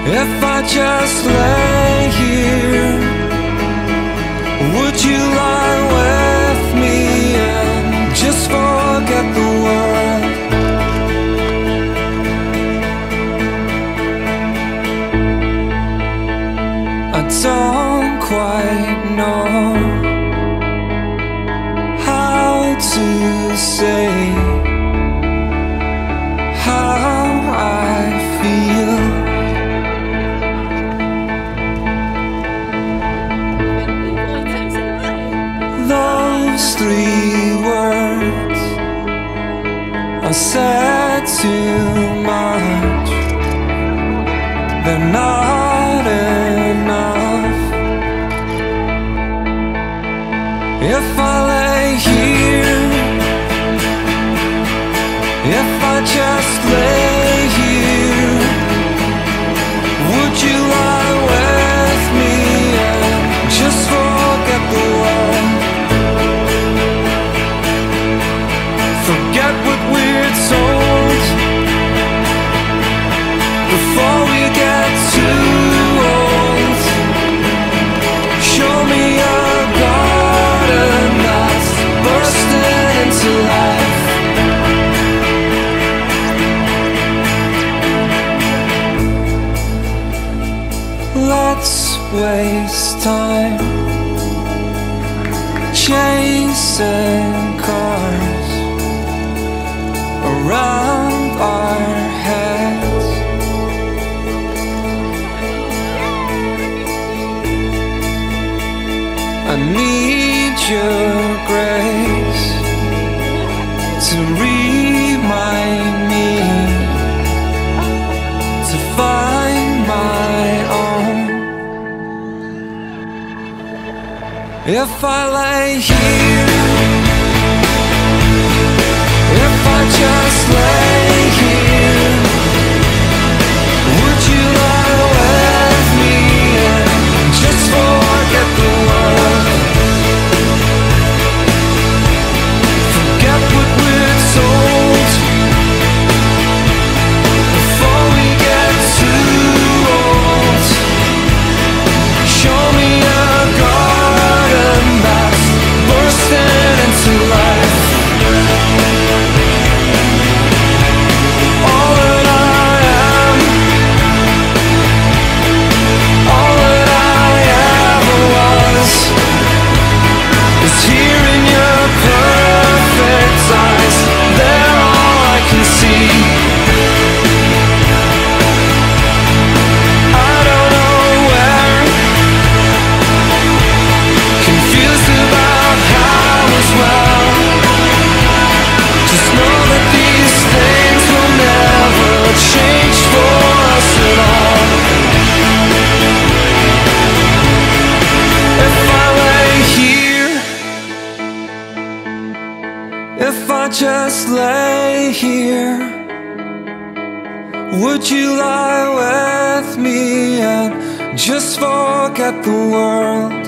If I just lay here, would you lie with me and just forget the world? I don't quite know how to say how I feel. Those three words are said too much. They're not enough. If I lay here, if I just lay here, would you lie with me and just forget the world? Forget what we're told before we get too old. Show me a garden that's bursting into life. Let's waste time chasing cars around our heads. I need your grace to remind me to find my own. If I lay here, if I just lay here, would you lie with me and just forget the world? Forget what we're told before we get too old. Show me a garden that's bursting into life. All that I am, all that I ever was, is here in your perfect eyes. They're all I can see. I don't know where, confused about how as well. Just know that these things will never change for us at all. If I lay here, if I just lay here, would you lie with me and just forget the world?